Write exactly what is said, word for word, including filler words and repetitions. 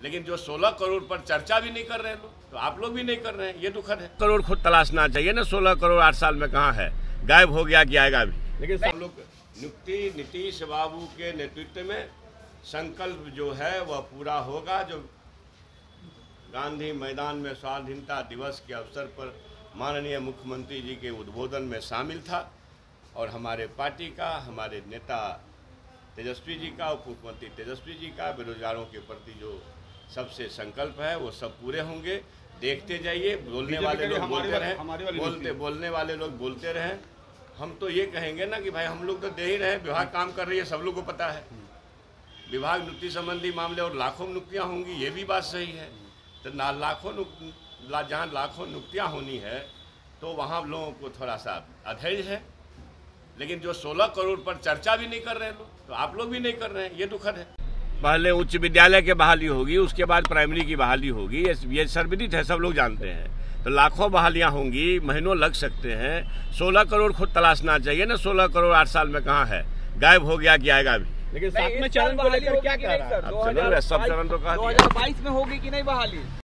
लेकिन जो सोलह करोड़ पर चर्चा भी नहीं कर रहे हैं लोग, तो आप लोग भी नहीं कर रहे हैं, ये दुखद है। करोड़ खुद तलाशना चाहिए ना, सोलह करोड़ आठ साल में कहाँ है, गायब हो गया कि आएगा भी। लेकिन हम लोग नियुक्ति नीतीश बाबू के नेतृत्व में संकल्प जो है वह पूरा होगा। जो गांधी मैदान में स्वाधीनता दिवस के अवसर पर माननीय मुख्यमंत्री जी के उद्बोधन में शामिल था, और हमारे पार्टी का, हमारे नेता तेजस्वी जी का, उप मुख्यमंत्री तेजस्वी जी का बेरोजगारों के प्रति जो सबसे संकल्प है वो सब पूरे होंगे। देखते जाइए, बोलने वाले लोग बोलते रहें, बोलते बोलने वाले लोग बोलते रहें। हम तो ये कहेंगे ना कि भाई हम लोग तो दे ही रहे, विभाग काम कर रही है, सब लोग को पता है। विभाग नियुक्ति संबंधी मामले और लाखों नियुक्तियाँ होंगी, ये भी बात सही है। तो ना लाखों ला, जहाँ लाखों नियुक्तियाँ होनी है तो वहाँ लोगों को थोड़ा सा अधैर्य है। लेकिन जो सोलह करोड़ पर चर्चा भी नहीं कर रहे हैं लोग, तो आप लोग भी नहीं कर रहे हैं, ये दुखद है। पहले उच्च विद्यालय की बहाली होगी, उसके बाद प्राइमरी की बहाली होगी, ये सर्वविदित है, सब लोग जानते हैं। तो लाखों बहालियां होंगी, महीनों लग सकते हैं। सोलह करोड़ खुद तलाशना चाहिए ना, सोलह करोड़ आठ साल में कहाँ है, गायब हो गया कि आएगा भी। लेकिन सातवें चरण को लेकर क्या कह रहा है? सब चरण तो कहा दो हजार बाईस में होगी कि नहीं बहाली?